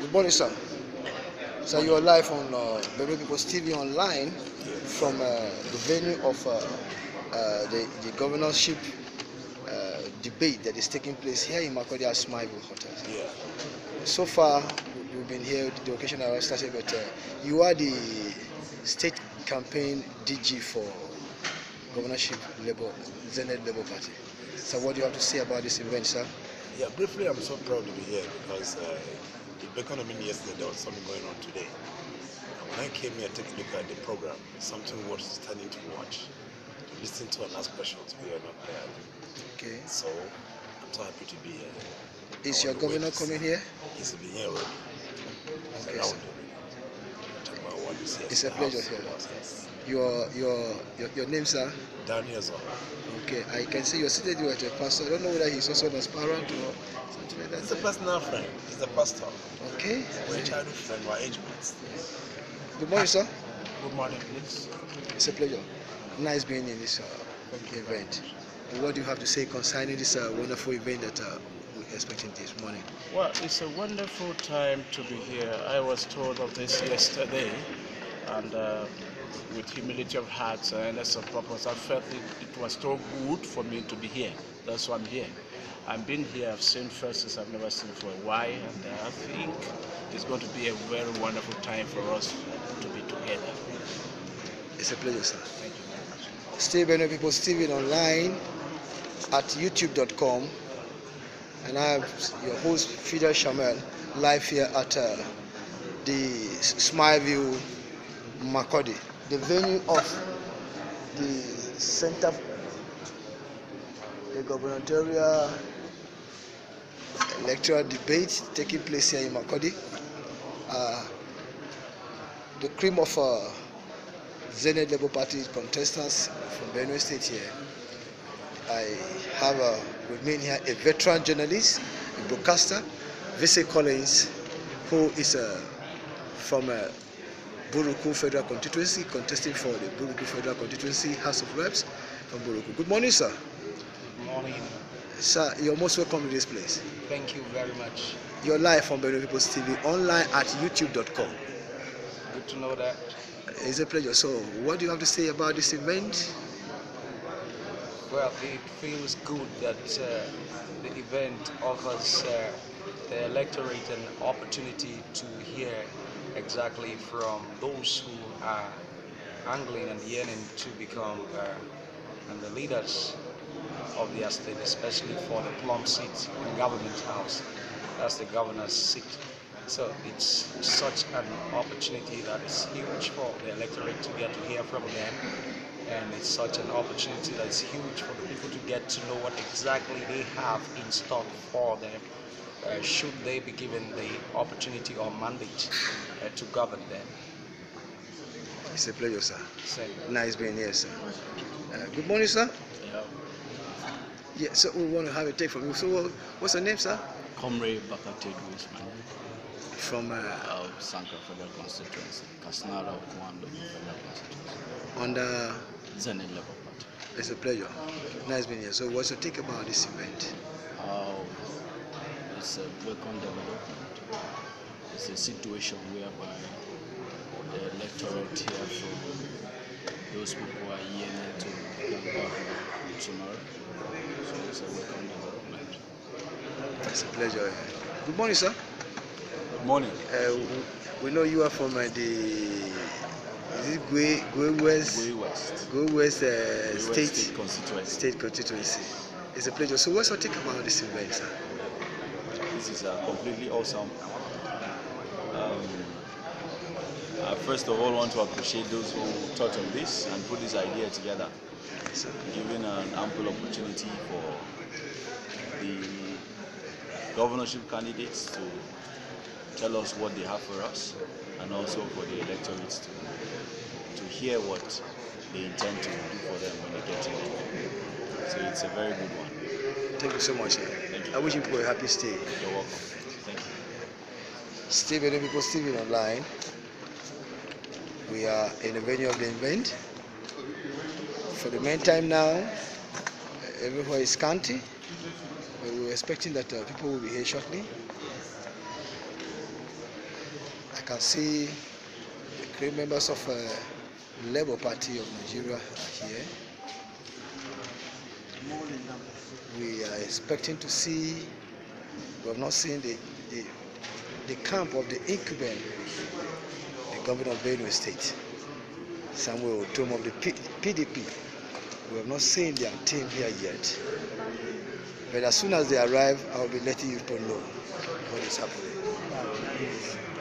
Good morning, sir. So you are live on Benue People's TV online from the venue of the governorship debate that is taking place here in Makurdi at CIPE Hotel. Yeah. So far, we've been here. The occasion I started, but you are the state campaign DG for Governorship Zenith Labour Party. So what do you have to say about this event, sir? Yeah, briefly, I'm so proud to be here because the economy yesterday, there was something going on today. And when I came here to take a look at the program, something worth standing to watch, to listen to and ask questions. We are not there. Okay. So I'm so happy to be here. Is your governor coming here? He's been here already. He's Okay, around sir. It's a pleasure here. Yes. Your name, sir? Daniel Zon. Okay, I can see you're seated with a pastor. I don't know whether he's also an aspirant or something like that. He's a personal friend. He's a pastor. Okay. We're a childhood friend. We're age mates. Good morning, sir. Good morning, please. It's a pleasure. Nice being in this event. What do you have to say concerning this wonderful event that we're expecting this morning? Well, it's a wonderful time to be here. I was told of this yesterday, and with humility of heart and as a purpose, I felt it was so good for me to be here. That's why I'm here. I've been here, I've seen faces I've never seen for a while, and I think it's going to be a very wonderful time for us to be together. It's a pleasure, sir. Thank you very much. Stay Benue People's TV online at youtube.com, and I have your host Fidel Shamel live here at the Smileview Makurdi, the venue of the Center, the gubernatorial electoral debate taking place here in Makurdi. The cream of Zenith Labour Party contestants from Benue State here. I have with me here a veteran journalist, a broadcaster, Vise Collins, who is from Buruku Federal Constituency, contesting for the Buruku Federal Constituency House of Reps from Buruku. Good morning, sir. Good morning. Sir, you're most welcome to this place. Thank you very much. You're live from Benue People's TV online at youtube.com. Good to know that. It's a pleasure. So, what do you have to say about this event? Well, it feels good that the event offers the electorate an opportunity to hear exactly from those who are angling and yearning to become and the leaders of their state, especially for the plum seat in the government house. That's the governor's seat. So it's such an opportunity that is huge for the electorate to get to hear from them, and it's such an opportunity that is huge for the people to get to know what exactly they have in stock for them, should they be given the opportunity or mandate to govern them. It's a pleasure, sir. Same. Nice being here, sir. Good morning, sir. Yeah. Yeah, so we want to have a take from you. So, what's your name, sir? Comrade Bakate Wisman, From Sanka Federal Constituency, Kasnara Kwando Federal Constituency, under. Zenith Labour Party. It's a pleasure. Nice being here. So, what's your take about this event? It's a welcome development. It's a situation whereby the electorate here from those people who are yearning to become governor tomorrow. So it's a welcome development. It's a pleasure. Good morning, sir. Good morning. We know you are from the Gwe West State Constituency. It's a pleasure. So what's your take about this event, sir? This is completely awesome. I first of all want to appreciate those who thought of this and put this idea together, giving an ample opportunity for the governorship candidates to tell us what they have for us, and also for the electorates to hear what they intend to do for them when they get in. So it's a very good one. Thank you so much, sir. Thank you. I wish you for a happy stay. You're welcome. Thank you. Stay Benue People's TV online. We are in the venue of the event. For the meantime now, everywhere is scanty. We're expecting that people will be here shortly. can see the three members of Labour Party of Nigeria are here. We are expecting to see, we have not seen the camp of the incumbent, the governor of Benue State, Samuel Otom of the PDP. We have not seen their team here yet. But as soon as they arrive, I will be letting you know what is happening.